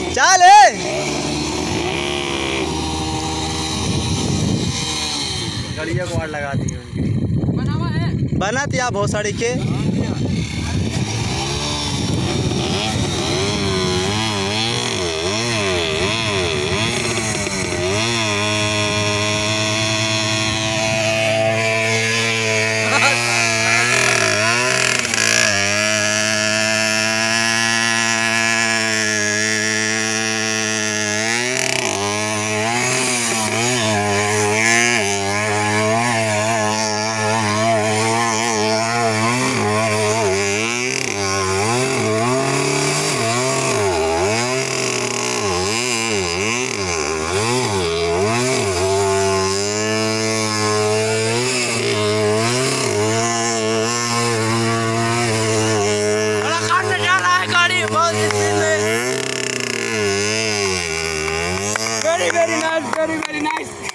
चल गड़िया को आड़ लगा दी उनकी बना तिया भोसड़ी के very nice, very nice.